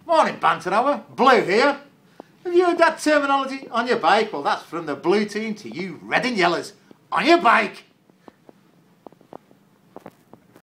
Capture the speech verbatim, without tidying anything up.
Morning, Banter Hour. Blue here. Have you heard that terminology? On your bike? Well, that's from the blue team to you red and yellows. On your bike.